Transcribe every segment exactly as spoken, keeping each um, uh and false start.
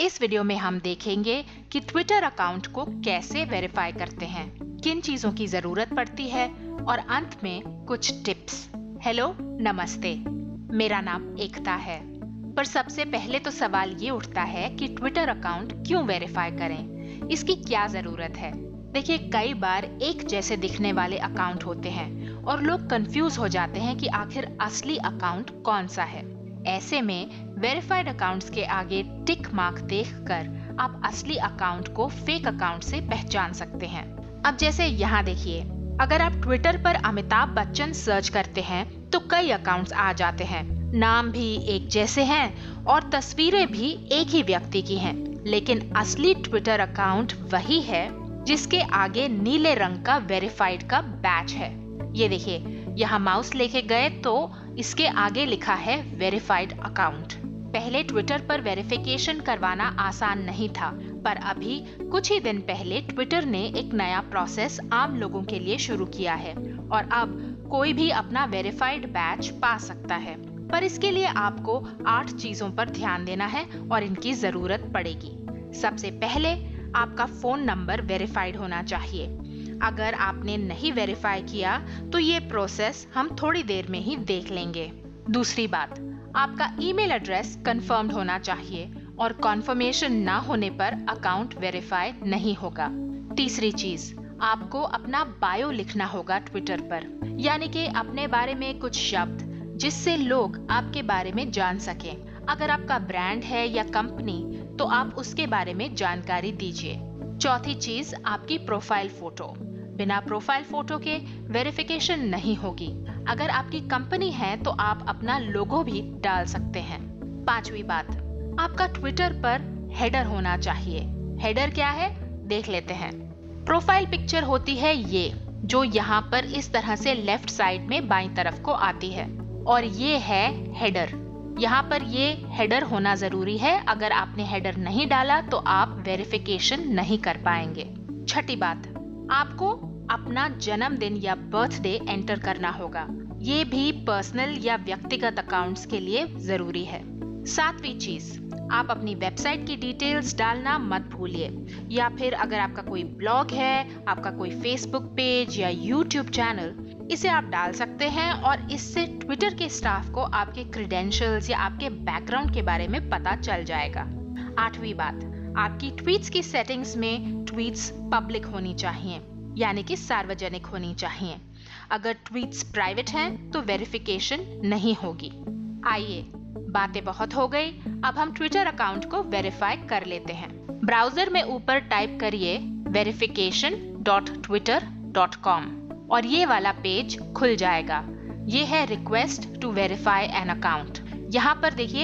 इस वीडियो में हम देखेंगे कि ट्विटर अकाउंट को कैसे वेरीफाई करते हैं, किन चीजों की जरूरत पड़ती है और अंत में कुछ टिप्स। हेलो, नमस्ते, मेरा नाम एकता है। पर सबसे पहले तो सवाल ये उठता है कि ट्विटर अकाउंट क्यों वेरीफाई करें, इसकी क्या जरूरत है। देखिए, कई बार एक जैसे दिखने वाले अकाउंट होते हैं और लोग कंफ्यूज हो जाते हैं कि आखिर असली अकाउंट कौन सा है। ऐसे में वेरीफाइड अकाउंट्स के आगे टिक मार्क देखकर आप असली अकाउंट को फेक अकाउंट से पहचान सकते हैं। अब जैसे यहाँ देखिए, अगर आप ट्विटर पर अमिताभ बच्चन सर्च करते हैं तो कई अकाउंट्स आ जाते हैं। नाम भी एक जैसे हैं और तस्वीरें भी एक ही व्यक्ति की हैं, लेकिन असली ट्विटर अकाउंट वही है जिसके आगे नीले रंग का वेरीफाइड का बैच है। ये देखिए, यहाँ माउस लेके गए तो इसके आगे लिखा है वेरीफाइड अकाउंट। पहले ट्विटर पर वेरिफिकेशन करवाना आसान नहीं था, पर अभी कुछ ही दिन पहले ट्विटर ने एक नया प्रोसेस आम लोगों के लिए शुरू किया है और अब कोई भी अपना वेरीफाइड बैच पा सकता है। पर इसके लिए आपको आठ चीजों पर ध्यान देना है और इनकी जरूरत पड़ेगी। सबसे पहले आपका फोन नंबर वेरीफाइड होना चाहिए। अगर आपने नहीं वेरीफाई किया तो ये प्रोसेस हम थोड़ी देर में ही देख लेंगे। दूसरी बात, आपका ईमेल एड्रेस कंफर्म्ड होना चाहिए और कंफर्मेशन ना होने पर अकाउंट वेरीफाई नहीं होगा। तीसरी चीज, आपको अपना बायो लिखना होगा ट्विटर पर, यानी कि अपने बारे में कुछ शब्द जिससे लोग आपके बारे में जान सकें। अगर आपका ब्रांड है या कंपनी तो आप उसके बारे में जानकारी दीजिए। चौथी चीज, आपकी प्रोफाइल फोटो। बिना प्रोफाइल फोटो के वेरिफिकेशन नहीं होगी। अगर आपकी कंपनी है तो आप अपना लोगो भी डाल सकते हैं। पांचवी बात, आपका ट्विटर पर हेडर होना चाहिए। हेडर क्या है, देख लेते हैं। प्रोफाइल पिक्चर होती है ये, जो यहाँ पर इस तरह से लेफ्ट साइड में बाईं तरफ को आती है, और ये है हेडर। यहाँ पर ये हेडर होना जरूरी है। अगर आपने हेडर नहीं डाला तो आप वेरिफिकेशन नहीं कर पाएंगे। छठी बात, आपको अपना जन्मदिन या बर्थडे एंटर करना होगा। ये भी पर्सनल या व्यक्तिगत अकाउंट्स के लिए जरूरी है। सातवीं चीज, आप अपनी वेबसाइट की डिटेल्स डालना मत भूलिए, या फिर अगर आपका कोई ब्लॉग है, आपका कोई फेसबुक पेज या यूट्यूब चैनल, इसे आप डाल सकते हैं और इससे ट्विटर के स्टाफ को आपके क्रेडेंशियल्स या आपके बैकग्राउंड के बारे में पता चल जाएगा। आठवीं बात, आपकी ट्वीट्स की सेटिंग्स में ट्वीट्स पब्लिक होनी चाहिए, यानी कि सार्वजनिक होनी चाहिए। अगर ट्वीट्स प्राइवेट हैं तो वेरिफिकेशन नहीं होगी। आइए, बातें बहुत हो गई, अब हम ट्विटर अकाउंट को वेरीफाई कर लेते हैं। ब्राउजर में ऊपर टाइप करिए verification dot Twitter dot com और ये वाला पेज खुल जाएगा। ये है request to verify an account. यहाँ पर देखिए,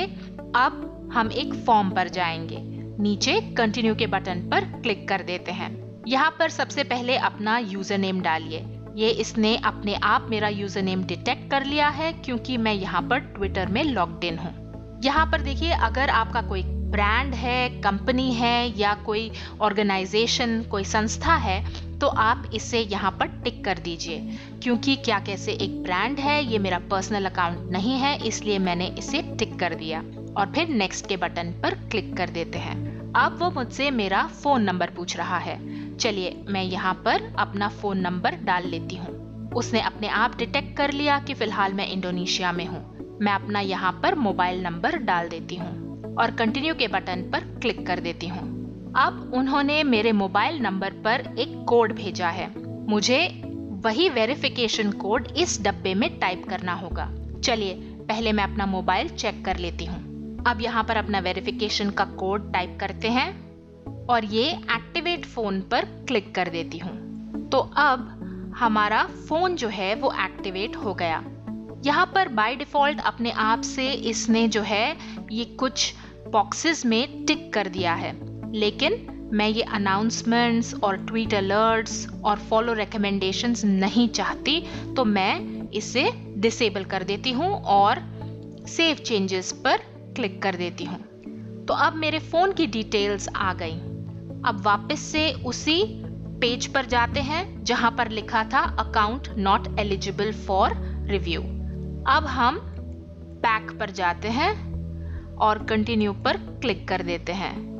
अब हम एक फॉर्म पर जाएंगे। नीचे कंटिन्यू के बटन पर क्लिक कर देते हैं। यहाँ पर सबसे पहले अपना यूजर नेम डालिए। ये इसने अपने आप मेरा यूजर नेम डिटेक्ट कर लिया है क्योंकि मैं यहाँ पर ट्विटर में लॉग्ड इन हूँ। यहाँ पर देखिए, अगर आपका कोई ब्रांड है, कंपनी है या कोई ऑर्गेनाइजेशन, कोई संस्था है तो आप इसे यहाँ पर टिक कर दीजिए, क्योंकि क्या कैसे एक ब्रांड है, ये मेरा पर्सनल अकाउंट नहीं है, इसलिए मैंने इसे टिक कर दिया। और फिर नेक्स्ट के बटन पर क्लिक कर देते हैं। अब वो मुझसे मेरा फोन नंबर पूछ रहा है। चलिए, मैं यहाँ पर अपना फोन नंबर डाल लेती हूँ। उसने अपने आप डिटेक्ट कर लिया कि फिलहाल मैं इंडोनेशिया में हूँ। मैं अपना यहाँ पर मोबाइल नंबर डाल देती हूँ और कंटिन्यू के बटन पर क्लिक कर देती हूँ। अब उन्होंने मेरे मोबाइल नंबर पर एक कोड भेजा है। मुझे वही वेरिफिकेशन कोड इस डब्बे में टाइप करना होगा। चलिए, पहले मैं अपना मोबाइल चेक कर लेती हूँ। अब यहाँ पर अपना वेरिफिकेशन का कोड टाइप करते हैं और ये एक्टिवेट फोन पर क्लिक कर देती हूँ। तो अब हमारा फोन जो है वो एक्टिवेट हो गया। यहाँ पर बाय डिफॉल्ट अपने आप से इसने जो है ये कुछ बॉक्सेस में टिक कर दिया है, लेकिन मैं ये अनाउंसमेंट्स और ट्वीट अलर्ट्स और फॉलो रिकमेंडेशंस नहीं चाहती, तो मैं इसे डिसेबल कर देती हूँ और सेव चेंजेस पर क्लिक कर देती हूँ। तो अब मेरे फोन की डिटेल्स आ गई। अब वापस से उसी पेज पर जाते हैं जहां पर लिखा था account not eligible for review. अब हम बैक पर जाते हैं और कंटिन्यू पर क्लिक कर देते हैं।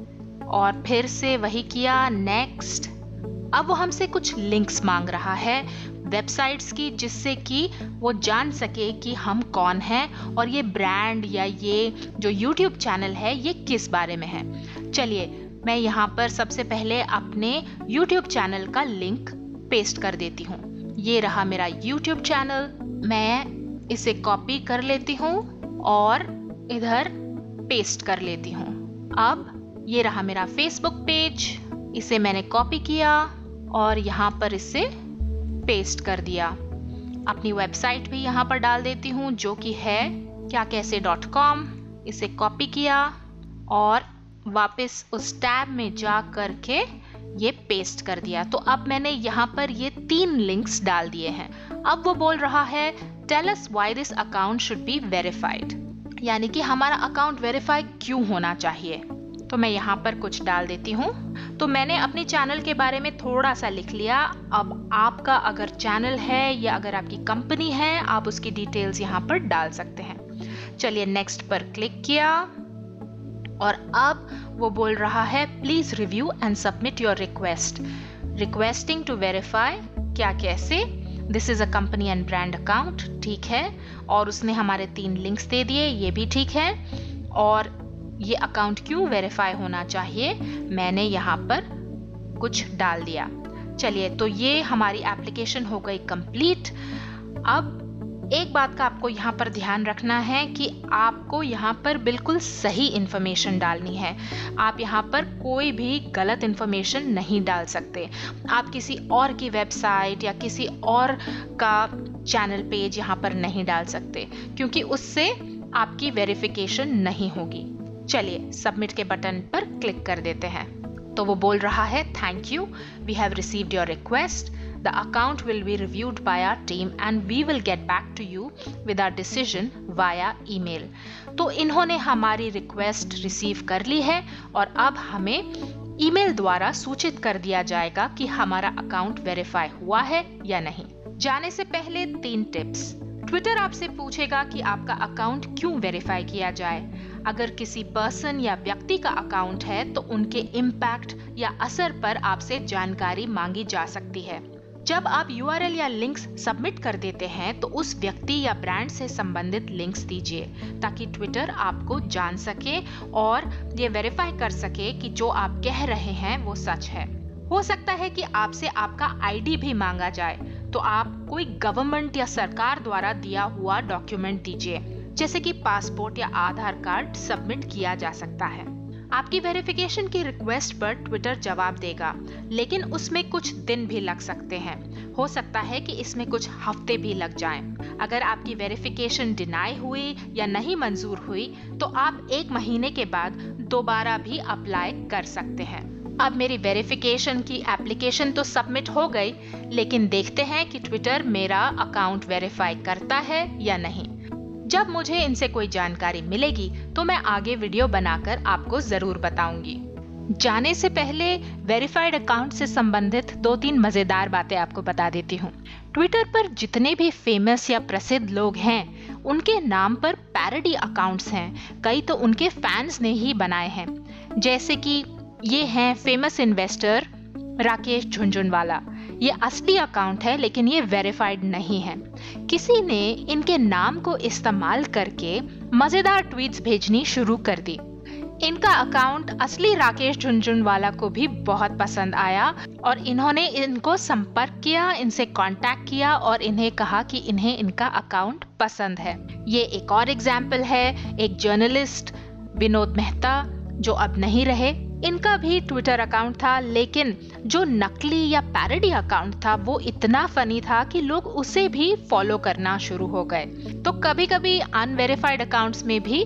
और फिर से वही किया, नेक्स्ट। अब वो हमसे कुछ लिंक्स मांग रहा है वेबसाइट्स की, जिससे कि वो जान सके कि हम कौन हैं और ये ब्रांड या ये जो यूट्यूब चैनल है ये किस बारे में है। चलिए मैं यहाँ पर सबसे पहले अपने यूट्यूब चैनल का लिंक पेस्ट कर देती हूँ। ये रहा मेरा यूट्यूब चैनल, मैं इसे कॉपी कर लेती हूँ और इधर पेस्ट कर लेती हूँ। अब ये रहा मेरा फेसबुक पेज, इसे मैंने कॉपी किया और यहाँ पर इसे पेस्ट कर दिया। अपनी वेबसाइट भी यहाँ पर डाल देती हूँ जो कि है क्या कैसे डॉट कॉम। इसे कॉपी किया और वापस उस टैब में जा करके ये पेस्ट कर दिया। तो अब मैंने यहाँ पर ये तीन लिंक्स डाल दिए हैं। अब वो बोल रहा है tell us why this account should be verified, यानी कि हमारा अकाउंट वेरीफाई क्यों होना चाहिए। तो मैं यहाँ पर कुछ डाल देती हूँ। तो मैंने अपने चैनल के बारे में थोड़ा सा लिख लिया। अब आपका अगर चैनल है या अगर आपकी कंपनी है, आप उसकी डिटेल्स यहाँ पर डाल सकते हैं। चलिए नेक्स्ट पर क्लिक किया और अब वो बोल रहा है please review and submit your request, requesting to verify क्या कैसे, this is a company and brand account, ठीक है। और उसने हमारे तीन लिंक्स दे दिए, ये भी ठीक है। और ये अकाउंट क्यों वेरीफाई होना चाहिए मैंने यहाँ पर कुछ डाल दिया। चलिए तो ये हमारी एप्लीकेशन हो गई कंप्लीट। अब एक बात का आपको यहाँ पर ध्यान रखना है कि आपको यहाँ पर बिल्कुल सही इंफॉर्मेशन डालनी है। आप यहाँ पर कोई भी गलत इंफॉर्मेशन नहीं डाल सकते। आप किसी और की वेबसाइट या किसी और का चैनल पेज यहाँ पर नहीं डाल सकते, क्योंकि उससे आपकी वेरिफिकेशन नहीं होगी। चलिए सबमिट के बटन पर क्लिक कर देते हैं। तो वो बोल रहा है thank you, we have received your request, the account will be reviewed by our team and we will get back to you with our decision via email. तो इन्होंने हमारी रिक्वेस्ट रिसीव कर ली है और अब हमें ईमेल द्वारा सूचित कर दिया जाएगा कि हमारा अकाउंट वेरीफाई हुआ है या नहीं। जाने से पहले तीन टिप्स। ट्विटर आपसे पूछेगा कि आपका अकाउंट क्यों वेरीफाई किया जाए। अगर किसी पर्सन या व्यक्ति का अकाउंट है तो उनके इम्पैक्ट या असर पर आपसे जानकारी मांगी जा सकती है। जब आप यूआरएल या लिंक्स सबमिट कर देते हैं तो उस व्यक्ति या ब्रांड से संबंधित लिंक्स दीजिए ताकि ट्विटर आपको जान सके और ये वेरीफाई कर सके कि जो आप कह रहे हैं वो सच है। हो सकता है कि आपसे आपका आईडी भी मांगा जाए, तो आप कोई गवर्नमेंट या सरकार द्वारा दिया हुआ डॉक्यूमेंट दीजिए, जैसे कि पासपोर्ट या आधार कार्ड सबमिट किया जा सकता है। आपकी वेरिफिकेशन की रिक्वेस्ट पर ट्विटर जवाब देगा, लेकिन उसमें कुछ दिन भी लग सकते हैं। हो सकता है कि इसमें कुछ हफ्ते भी लग जाएं। अगर आपकी वेरिफिकेशन डिनाई हुई या नहीं मंजूर हुई तो आप एक महीने के बाद दोबारा भी अप्लाई कर सकते हैं। अब मेरी वेरिफिकेशन की एप्लीकेशन तो सबमिट हो गई, लेकिन देखते हैं कि ट्विटर मेरा अकाउंट वेरीफाई करता है या नहीं। जब मुझे इनसे कोई जानकारी मिलेगी तो मैं आगे वीडियो बनाकर आपको जरूर बताऊंगी। जाने से पहले वेरीफाइड अकाउंट से संबंधित दो तीन मजेदार बातें आपको बता देती हूँ। ट्विटर पर जितने भी फेमस या प्रसिद्ध लोग हैं उनके नाम पर पैरोडी अकाउंट्स हैं। कई तो उनके फैंस ने ही बनाए हैं, जैसे कि ये हैं फेमस इन्वेस्टर राकेश झुनझुनवाला। ये असली अकाउंट है लेकिन ये वेरीफाइड नहीं है। किसी ने इनके नाम को इस्तेमाल करके मजेदार ट्वीट्स भेजनी शुरू कर दी। इनका अकाउंट असली राकेश झुनझुनवाला को भी बहुत पसंद आया और इन्होंने इनको संपर्क किया, इनसे कांटेक्ट किया और इन्हें कहा कि इन्हें इनका अकाउंट पसंद है। ये एक और एग्जाम्पल है, एक जर्नलिस्ट विनोद मेहता जो अब नहीं रहे, इनका भी ट्विटर अकाउंट था, लेकिन जो नकली या पैरोडी अकाउंट था वो इतना फनी था कि लोग उसे भी फॉलो करना शुरू हो गए। तो कभी कभी अनवेरिफाइड अकाउंट्स में भी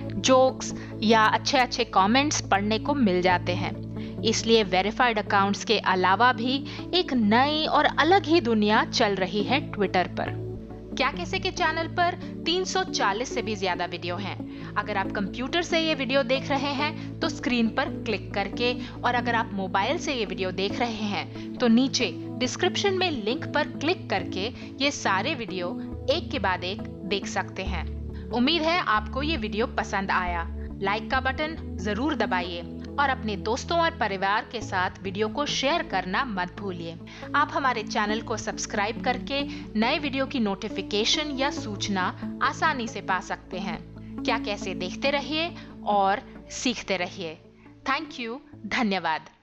जोक्स या अच्छे अच्छे कमेंट्स पढ़ने को मिल जाते हैं। इसलिए वेरीफाइड अकाउंट्स के अलावा भी एक नई और अलग ही दुनिया चल रही है ट्विटर पर। क्या कैसे के चैनल पर तीन सौ चालीस से भी ज्यादा वीडियो हैं। अगर आप कंप्यूटर से ये वीडियो देख रहे हैं तो स्क्रीन पर क्लिक करके, और अगर आप मोबाइल से ये वीडियो देख रहे हैं तो नीचे डिस्क्रिप्शन में लिंक पर क्लिक करके ये सारे वीडियो एक के बाद एक देख सकते हैं। उम्मीद है आपको ये वीडियो पसंद आया। लाइक का बटन जरूर दबाइए। और अपने दोस्तों और परिवार के साथ वीडियो को शेयर करना मत भूलिए। आप हमारे चैनल को सब्सक्राइब करके नए वीडियो की नोटिफिकेशन या सूचना आसानी से पा सकते हैं। क्या कैसे देखते रहिए और सीखते रहिए। थैंक यू, धन्यवाद।